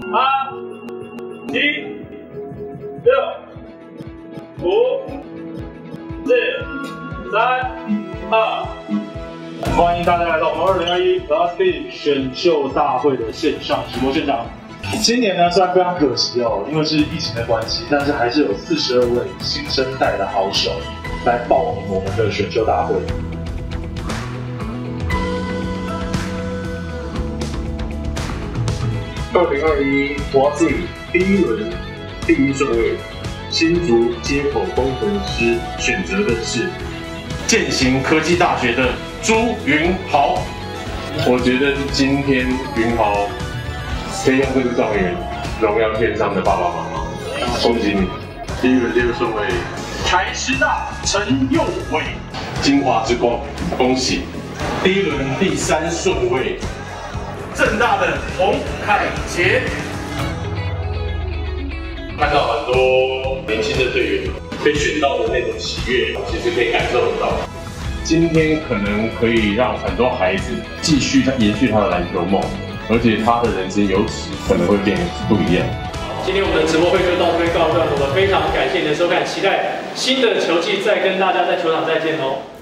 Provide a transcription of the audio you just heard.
8、7、6、5、4、3、2。欢迎大家来到我们2021 Last Beat 选秀大会的线上直播现场。今年呢，虽然非常可惜哦，因为是疫情的关系，但是还是有42位新生代的好手来报名我们的选秀大会。 2021 Last Beat 第一轮第1顺位，新竹街口工程师选择的是健行科技大学的朱云豪。我觉得今天云豪可以用这个状元荣耀天上的爸爸妈妈，恭喜你！第一轮第2顺位， 台师大陈佑伟， 金华之光，恭喜！第一轮第3顺位，政大的洪凯杰。看到很多年轻的队员被选到的那种喜悦，其实可以感受得到。今天可能可以让很多孩子继续延续他的篮球梦，而且他的人生由此可能会变得不一样。 今天我们的直播会就到这边告一段落了，非常感谢你的收看，期待新的球季再跟大家在球场再见哦。